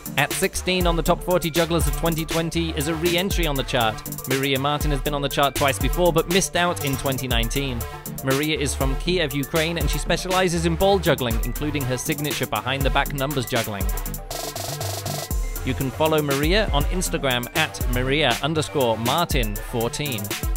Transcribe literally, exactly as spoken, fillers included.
At sixteen on the top forty jugglers of twenty twenty is a re-entry on the chart. Mariia Martin has been on the chart twice before, but missed out in twenty nineteen. Mariia is from Kiev, Ukraine, and she specializes in ball juggling, including her signature behind-the-back numbers juggling. You can follow Mariia on Instagram at Mariia underscore Martin fourteen.